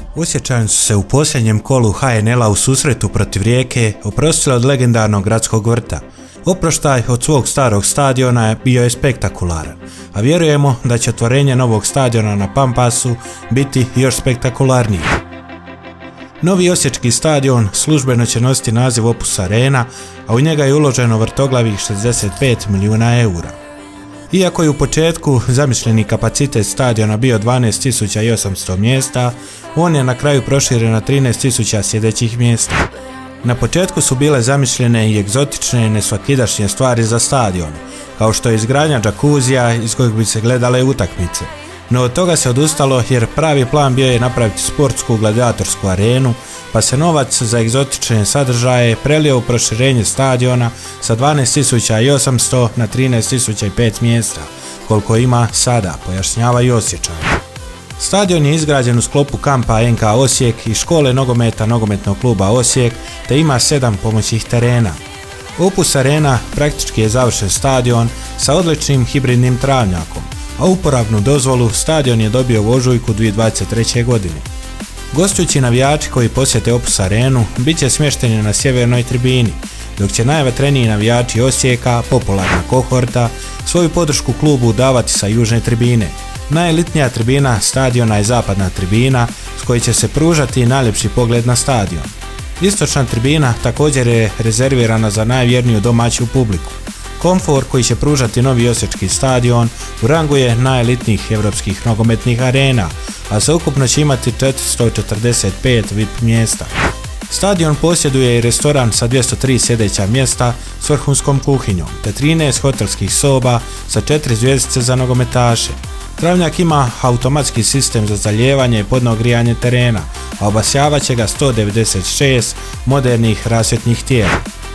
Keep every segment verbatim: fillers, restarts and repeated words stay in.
Osječani su se u posljednjem kolu ha en el a u susretu protiv Rijeke oprostili od legendarnog gradskog vrta. Oproštaj od svog starog stadiona bio je spektakularan, a vjerujemo da će otvorenje novog stadiona na Pampasu biti još spektakularniji. Novi osječki stadion službeno će nositi naziv Opus Arena, a u njega je uloženo vrtoglavih šezdeset pet milijuna eura. Iako je u početku zamišljeni kapacitet stadiona bio dvanaest tisuća osamsto mjesta, on je na kraju proširen na trinaest tisuća sjedećih mjesta. Na početku su bile zamišljene i egzotične i nesvakidašnje stvari za stadion, kao što je izgradnja džakuzija iz kojeg bi se gledale utakmice. No od toga se odustalo jer pravi plan bio je napraviti sportsku gladiatorsku arenu, pa se novac za egzotične sadržaje prelio u proširenje stadiona sa dvanaest tisuća osamsto na trinaest tisuća pet mjesta, koliko ima sada, pojašnjavaju Osječani. Stadion je izgrađen u sklopu kampa en ka Osijek i škole nogometa Nogometnog kluba Osijek, te ima sedam pomoćnih terena. Opus Arena praktički je završen stadion sa odličnim hibridnim travnjakom, a uporabnu dozvolu stadion je dobio u ožujku dvije tisuće dvadeset treće. godine. Gostujući navijači koji posjete Opus Arenu bit će smješteni na sjevernoj tribini, dok će najvatreniji navijači Osijeka, popularna kohorta, svoju podršku klubu davati sa južne tribine. Najelitnija tribina stadiona je zapadna tribina, s kojoj će se pružati najljepši pogled na stadion. Istočna tribina također je rezervirana za najvjerniju domaću publiku. Komfor koji će pružati novi osječki stadion u rangu je najelitnijih europskih nogometnih arena, a sveukupno će imati četiristo četrdeset pet vi ai pi mjesta. Stadion posjeduje i restoran sa dvjesto tri sjedeća mjesta s vrhunskom kuhinjom, te trinaest hotelskih soba sa četiri zvjezdice za nogometaše. Travnjak ima automatski sistem za zalijevanje i podno grijanje terena, a obasjavat će ga sto devedeset šest modernih rasvjetnih tijela.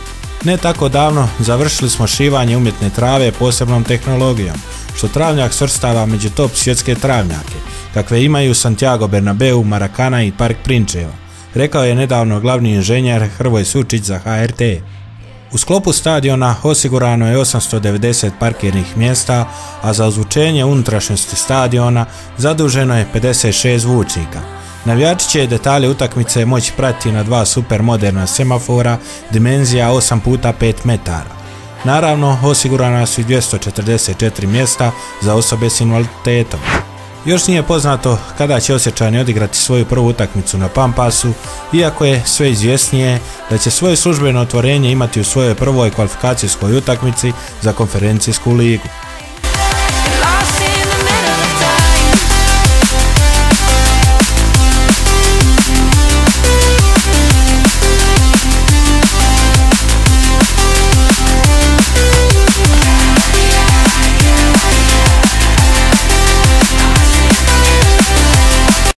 Ne tako davno završili smo šivanje umjetne trave posebnom tehnologijom, što travnjak svrstava među top svjetske travnjake, kakve imaju Santiago Bernabeu, Maracana i Park Prinčeva, rekao je nedavno glavni inženjer Hrvoje Sučić za ha er te. U sklopu stadiona osigurano je osamsto devedeset parkirnih mjesta, a za ozvučenje unutrašnjosti stadiona zaduženo je pedeset šest zvučnika. Navijači će detalje utakmice moći pratiti na dva supermoderna semafora dimenzija osam puta pet metara. Naravno, osigurana su i dvjesto četrdeset četiri mjesta za osobe s invaliditetom. Još nije poznato kada će Osječani odigrati svoju prvu utakmicu na Pampasu, iako je sve izvjesnije da će svoje službeno otvorenje imati u svojoj prvoj kvalifikacijskoj utakmici za konferencijsku ligu.